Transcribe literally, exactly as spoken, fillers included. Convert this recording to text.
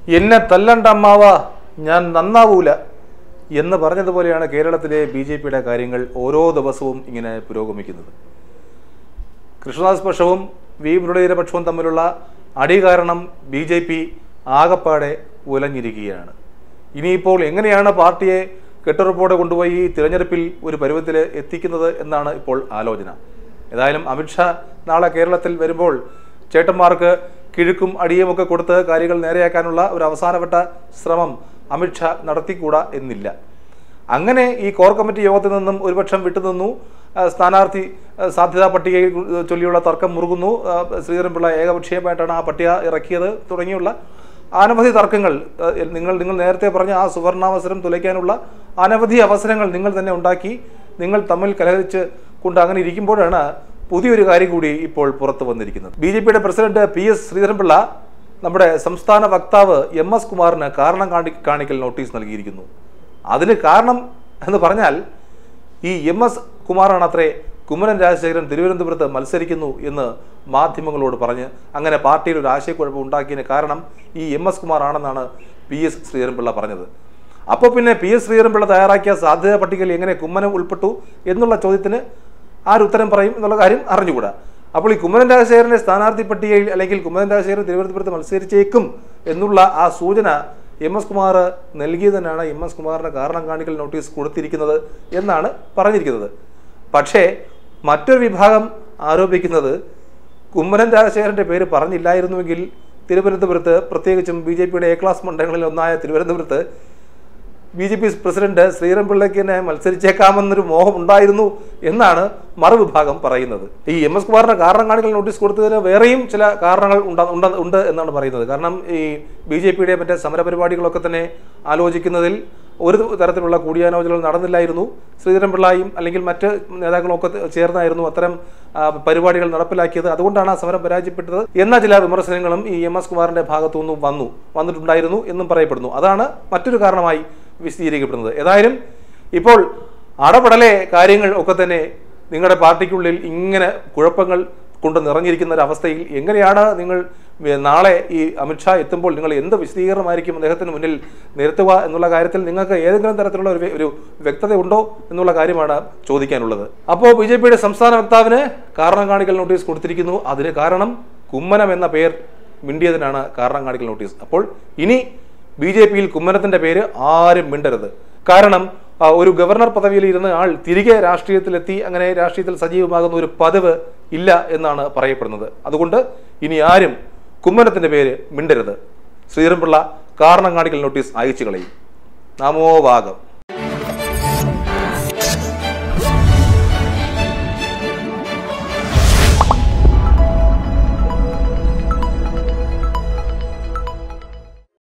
എന്നെ തല്ലണ്ട അമ്മാവ, ഞാൻ നന്നാവൂല എന്ന് പറഞ്ഞതുപോലെയാണ് കേരളത്തിലെ ബി ജെ പിയുടെ കാര്യങ്ങൾ ഓരോ ദിവസവും ഇങ്ങനെ പുരോഗമിക്കുന്നത്. കൃഷ്ണദാസ് പക്ഷവും വി മുരളീധര പക്ഷവും തമ്മിലുള്ള അടി കാരണം ബി ജെ പി ആകപ്പാടെ ഉലഞ്ഞിരിക്കുകയാണ്. ഇനിയിപ്പോൾ എങ്ങനെയാണ് പാർട്ടിയെ കെട്ടുറപ്പോടെ കൊണ്ടുപോയി ഈ തിരഞ്ഞെടുപ്പിൽ ഒരു പരുവത്തിൽ എത്തിക്കുന്നത് എന്നാണ് ഇപ്പോൾ ആലോചന. ഏതായാലും അമിത്ഷാ നാളെ കേരളത്തിൽ വരുമ്പോൾ ചേട്ടന്മാർക്ക് കിഴുക്കും അടിയുമൊക്കെ കൊടുത്ത് കാര്യങ്ങൾ നേരെയാക്കാനുള്ള ഒരു അവസാനവട്ട ശ്രമം അമിത്ഷാ നടത്തിക്കൂടാ എന്നില്ല. അങ്ങനെ ഈ കോർ കമ്മിറ്റി യോഗത്തിൽ നിന്നും ഒരുപക്ഷം വിട്ടുനിന്നു. സ്ഥാനാർത്ഥി സാധ്യതാ പട്ടികയിൽ ചൊല്ലിയുള്ള തർക്കം മുറുകുന്നു. ശ്രീധരൻപിള്ള ഏകപക്ഷീയമായിട്ടാണ് ആ പട്ടിക ഇറക്കിയത് തുടങ്ങിയുള്ള അനവധി തർക്കങ്ങൾ. നിങ്ങൾ നിങ്ങൾ നേരത്തെ പറഞ്ഞ ആ സുവർണാവസരം തുലയ്ക്കാനുള്ള അനവധി അവസരങ്ങൾ നിങ്ങൾ തന്നെ ഉണ്ടാക്കി നിങ്ങൾ തമ്മിൽ കലഹിച്ച് കൊണ്ട് അങ്ങനെ ഇരിക്കുമ്പോഴാണ് പുതിയൊരു കാര്യം കൂടി ഇപ്പോൾ പുറത്തു വന്നിരിക്കുന്നത്. ബി ജെ പിയുടെ പ്രസിഡന്റ് പി എസ് ശ്രീധരൻപിള്ള നമ്മുടെ സംസ്ഥാന വക്താവ് എം എസ് കുമാറിന് കാരണം കാണി കാണിക്കൽ നോട്ടീസ് നൽകിയിരിക്കുന്നു. അതിന് കാരണം എന്ന് പറഞ്ഞാൽ ഈ എം എസ് കുമാറാണ് അത്രേ കുമ്മനം രാജശേഖരൻ തിരുവനന്തപുരത്ത് മത്സരിക്കുന്നു എന്ന് മാധ്യമങ്ങളോട് പറഞ്ഞ് അങ്ങനെ പാർട്ടിയിൽ ഒരു ആശയക്കുഴപ്പം ഉണ്ടാക്കിയതിന് കാരണം ഈ എം എസ് കുമാർ ആണെന്നാണ് പി എസ് ശ്രീധരൻപിള്ള പറഞ്ഞത്. അപ്പോൾ പിന്നെ പി എസ് ശ്രീധരൻപിള്ള തയ്യാറാക്കിയ സാധ്യതാ പട്ടികയിൽ എങ്ങനെ കുമ്മനം ഉൾപ്പെട്ടു എന്നുള്ള ചോദ്യത്തിന് ആരുത്തരം പറയും എന്നുള്ള കാര്യം അറിഞ്ഞുകൂടാ. അപ്പോൾ ഈ കുമ്മനം രാജശേഖരന്റെ സ്ഥാനാർത്ഥി പട്ടികയിൽ അല്ലെങ്കിൽ കുമ്മനം രാജശേഖരൻ തിരുവനന്തപുരത്ത് മത്സരിച്ചേക്കും എന്നുള്ള ആ സൂചന എം എസ് കുമാർ നൽകിയതിനാണ് എം എസ് കുമാറിന് കാരണം കാണിക്കൽ നോട്ടീസ് കൊടുത്തിരിക്കുന്നത് എന്നാണ് പറഞ്ഞിരിക്കുന്നത്. പക്ഷേ മറ്റൊരു വിഭാഗം ആരോപിക്കുന്നത് കുമ്മനം രാജശേഖരന്റെ പേര് പറഞ്ഞില്ലായിരുന്നുവെങ്കിൽ തിരുവനന്തപുരത്ത് പ്രത്യേകിച്ചും ബി ജെ പിയുടെ എ ക്ലാസ് മണ്ഡലങ്ങളിൽ ഒന്നായ തിരുവനന്തപുരത്ത് ബി ജെ പി പ്രസിഡന്റ് ശ്രീധരൻപിള്ളയ്ക്ക് തന്നെ മത്സരിച്ചേക്കാമെന്നൊരു മോഹം ഉണ്ടായിരുന്നു എന്നാണ് മറുവിഭാഗം പറയുന്നത്. ഈ എം എസ് കുമാറിന് കാരണം കാണിക്കൽ നോട്ടീസ് കൊടുത്തതിന് വേറെയും ചില കാരണങ്ങൾ ഉണ്ട ഉണ്ട് എന്നാണ് പറയുന്നത്. കാരണം ഈ ബി ജെ പിയുടെ മറ്റേ സമരപരിപാടികളൊക്കെ തന്നെ ആലോചിക്കുന്നതിൽ ഒരു തരത്തിലുള്ള കൂടിയാലോചനകൾ നടന്നില്ലായിരുന്നു. ശ്രീധരൻപിള്ളയും അല്ലെങ്കിൽ മറ്റ് നേതാക്കളൊക്കെ ചേർന്നായിരുന്നു അത്തരം പരിപാടികൾ നടപ്പിലാക്കിയത്. അതുകൊണ്ടാണ് ആ സമരം പരാജയപ്പെട്ടത് എന്ന ചില വിമർശനങ്ങളും ഈ എം എസ് കുമാറിന്റെ ഭാഗത്തുനിന്നും വന്നു വന്നിട്ടുണ്ടായിരുന്നു എന്നും പറയപ്പെടുന്നു. അതാണ് മറ്റൊരു കാരണമായി വിശദീകരിക്കപ്പെടുന്നത്. ഏതായാലും ഇപ്പോൾ അടപടലെ കാര്യങ്ങൾ ഒക്കെ തന്നെ നിങ്ങളുടെ പാർട്ടിക്കുള്ളിൽ ഇങ്ങനെ കുഴപ്പങ്ങൾ കൊണ്ട് നിറഞ്ഞിരിക്കുന്ന ഒരു അവസ്ഥയിൽ എങ്ങനെയാണ് നിങ്ങൾ നാളെ ഈ അമിത്ഷാ എത്തുമ്പോൾ നിങ്ങൾ എന്ത് വിശദീകരണമായിരിക്കും അദ്ദേഹത്തിന് മുന്നിൽ നിരത്തുക എന്നുള്ള കാര്യത്തിൽ നിങ്ങൾക്ക് ഏതെങ്കിലും തരത്തിലുള്ള ഒരു ഒരു വ്യക്തത ഉണ്ടോ എന്നുള്ള കാര്യമാണ് ചോദിക്കാനുള്ളത്. അപ്പോൾ ബി ജെ പിയുടെ സംസ്ഥാന വക്താവിന് കാരണം കാണിക്കൽ നോട്ടീസ് കൊടുത്തിരിക്കുന്നു. അതിന് കാരണം കുമ്മനം എന്ന പേർ മിണ്ടിയതിനാണ് കാരണം കാണിക്കൽ നോട്ടീസ്. അപ്പോൾ ഇനി ബി ജെ പിയിൽ കുമ്മനത്തിന്റെ പേര് ആരും മിണ്ടരുത്. കാരണം ഒരു ഗവർണർ പദവിയിൽ ഇരുന്ന ആൾ തിരികെ രാഷ്ട്രീയത്തിലെത്തി അങ്ങനെ രാഷ്ട്രീയത്തിൽ സജീവമാകുന്ന ഒരു പതിവ് ഇല്ല എന്നാണ് പറയപ്പെടുന്നത്. അതുകൊണ്ട് ഇനി ആരും കുമ്മനത്തിന്റെ പേര് മിണ്ടരുത്. ശ്രീധരൻപിള്ള കാരണം കാണിക്കൽ നോട്ടീസ് അയച്ചു കളയും. നമോ ഭാഗം.